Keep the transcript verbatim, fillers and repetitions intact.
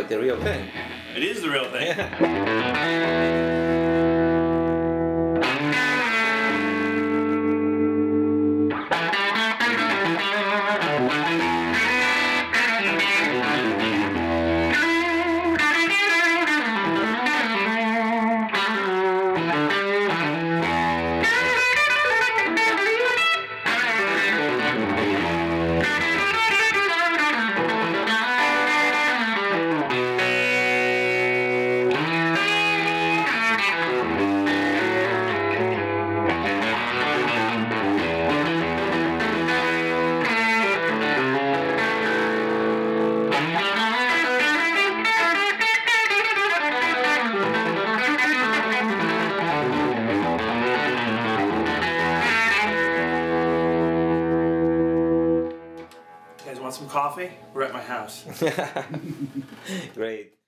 like the real thing. It is the real thing. Yeah. You guys want some coffee? We're at my house. Great.